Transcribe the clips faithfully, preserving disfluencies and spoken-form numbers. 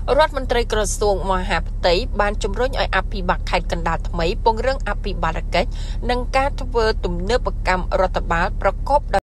រដ្ឋមន្ត្រីក្រសួងមហាផ្ទៃបានជំរុញឲ្យអភិបាលខេត្តកណ្ដាលថ្មីពង្រឹងអភិបាលកិច្ចនិងការធ្វើទំនើបកម្មរដ្ឋបាលប្រកបដោយ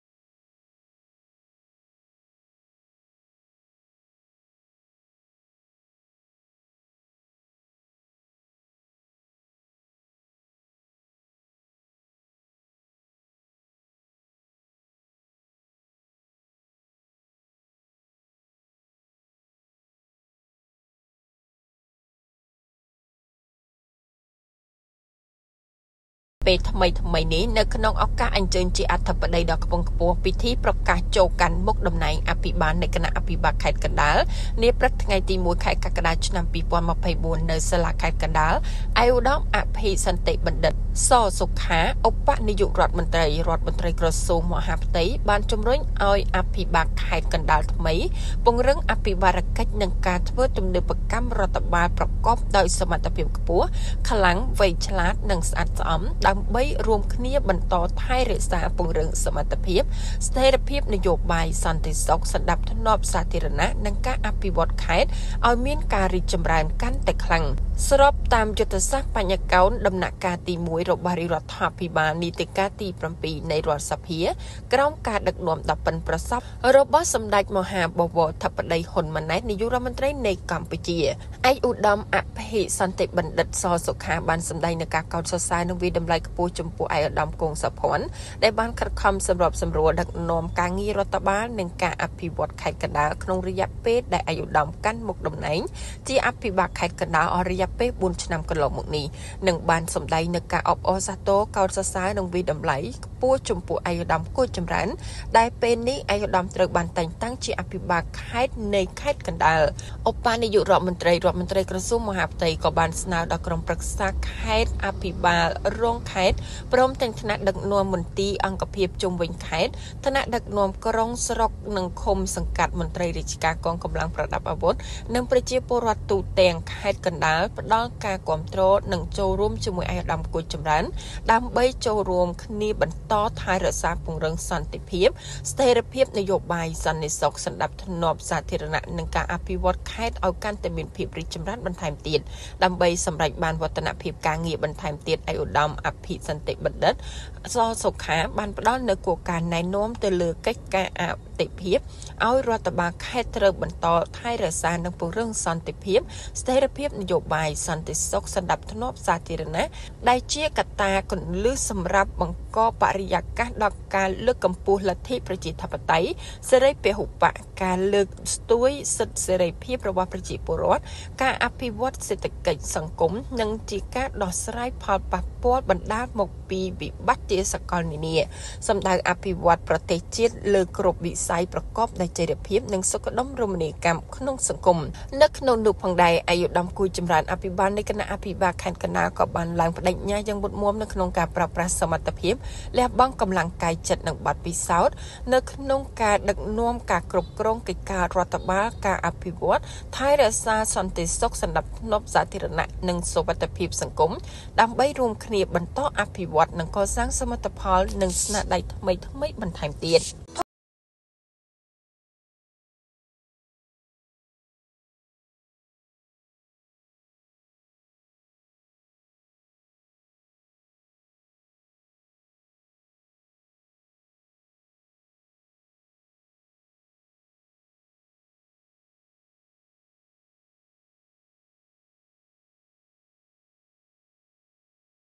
ពេលថ្មីថ្មីនេះនៅក្នុងឱកាសអញ្ជើញជាអធិបតីដ៏ខ្ពង់ខ្ពស់ពិធីប្រកាសចូលកាន់មុខតំណែងអភិបាលនៃគណៈអភិបាលខេត្តកណ្ដាលនាព្រឹកថ្ងៃទីមួយខែកក្កដាឆ្នាំពីរពាន់ម្ភៃបួននៅសាលាខេត្តកណ្ដាលឯកឧត្តមអភិសន្តិបណ្ឌិតសសុខាឧបនាយករដ្ឋមន្ត្រីរដ្ឋមន្ត្រីក្រសួងមហាផ្ទៃបានជំរុញឲ្យអភិបាលខេត្តកណ្ដាលថ្មីពង្រឹងអភិបាលកិច្ចនិងការធ្វើទំនើបកម្មរដ្ឋបាលប្រកបដោយសមត្ថភាពខ្ពស់ខ្លាំងវៃឆ្លាតនិងស្អាតស្អំដើម្បីរួមគ្នាបន្តថែរក្សាពង្រឹងសមត្ថភាពស្ថិរភាពនយោបាយសន្តិសុខសណ្ដាប់ធ្នាប់សាធារណៈនិងការអភិវឌ្ឍខេត្តឲ្យមានការរីកចម្រើនកាន់តែខ្លាំងស្របតាមយុទ្ធសាស្ត្របញ្ញកោណដំណាក់កាលទីមួយរបស់រដ្ឋាភិបាលនីតិកាលទីប្រាំពីរនៃរដ្ឋសភាក្រោមការដឹកនាំដ៏ប៉ិនប្រសប់របស់សម្ដេចមហាបវរធិបតីហ៊ុនម៉ាណែតនាយករដ្ឋមន្ត្រីនៃកម្ពុជាឯកឧត្តមអភិសន្តិបណ្ឌិតសសុខាបានសម្ដែងនឹងការកោតសរសើរនិងវិតម្លៃខ្ពស់ចំពោះឯកឧត្តមគង់សុភ័ណ្ឌដែលបានខិតខំសម្របសម្រួលដឹកនាំការងាររដ្ឋបាលនិងការអភិវឌ្ឍខេត្តកណ្ដាលក្នុងរយៈពេលដែលឯកឧត្តមកាន់មុខតំណែងជាអភិបាលខេត្តកណ្ដាលអស់រយៈពេលបួនឆ្នាំកន្លងមកនេះនិងបានសម្ដែងនឹងការអបអរសាទរកោតសរសើរនិងវិតម្លៃខ្ពស់ចំពោះឯកឧត្តមគួចចម្រើនដែលពេលនេះឯកឧត្តមត្រូវបានតែងតាំងជាអភិបាលខេត្តនៃខេត្តកណ្ដាលឧបនាយករដ្ឋមន្ត្រីរដ្ឋមន្ត្រីក្រសួងមហាផ្ទៃក៏បានស្នើដល់ក្រុមប្រឹក្សាខេត្តអភិបាលរងខេត្តព្រមទាំងថ្នាក់ដឹកនាំមន្ទីរអង្គភាពជុំវិញខេត្តថ្នាក់ដឹកនាំក្រុងស្រុកនិងឃុំសង្កាត់មន្ត្រីរាជការកងកម្លាំងប្រដាប់អាវុធនិងប្រជាពលរដ្ឋទូទាំងខេត្តកណ្ដាលផ្ដល់ការគាំទ្រនិងចូលរួមជាមួយឯកឧត្តមគួចចម្រើនដើម្បីចូលរួមគ្នាបន្តថែរក្សាពង្រឹងសន្តិភាពស្ថិរភាពនយោបាយសន្តិសុខសណ្ដាប់ធ្នាប់សាធារណៈនិងការអភិវឌ្ឍខេត្តឲ្យកាន់តែមានភាពរីកចម្រើនបន្ថែមទៀតដើម្បីសម្រេចបានវឌ្ឍនភាពការងារបន្ថែមទៀតឯកឧត្តមអភិសន្តិបណ្ឌិតសសុខាបានផ្ដល់នូវគោលការណ៍ណែនាំទៅលើកិច្ចការអតិភិបឲ្យរដ្ឋបាលខេត្តត្រូវបន្តថែរក្សានិងពង្រឹងសន្តិភាពស្ថិរភាពនយោបាយសន្តិសុខសណ្ដាប់ធ្នាប់សាធារណៈដែលជាកត្តាគន្លឹះសម្រាប់បង្កបរិយាកាសដល់ការលើកកម្ពស់លទ្ធិប្រជាធិបតេយ្យសេរីពហុបកការលើកស្ទួយសិទ្ធិសេរីភាពរបស់ប្រជាពលរដ្ឋការអភិវឌ្ឍសេដ្ឋកិច្ចសង្គមនិងជាការដោះស្រាយផលប៉ះពាល់បណ្ដាលមកពីវិបត្តិជាសកលនានាសម្ដៅអភិវឌ្ឍប្រទេសជាតិលើគ្រប់វិស័យប្រកបដោយចីរភាពនិងសុខដុមរមណីយកម្មក្នុងសង្គមនៅក្នុងនោះផងដែរឯកឧត្តមគួចចម្រើនអភិបាលនៃគណៈអភិបាលខេត្តកណ្ដាលក៏បានឡើងបដិញ្ញាយ៉ាងមុតមាំនៅក្នុងការប្រើប្រាស់សមត្ថភាពលះបង់កម្លាំងកាយចិត្តនិងបទពិសោធន៍នៅក្នុងការដឹកនាំការគ្រប់គ្រងកិច្ចការរដ្ឋបាលការអភិវឌ្ឍថែរក្សាសន្តិសុខសណ្ដាប់ធ្នាប់សាធារណៈនិងសុវត្ថិភាពសង្គមដើម្បីរួមគ្នាបន្តអភិវឌ្ឍនិងកសាងសមិទ្ធផលនិងស្នាដៃថ្មីៗបន្ថែមទៀត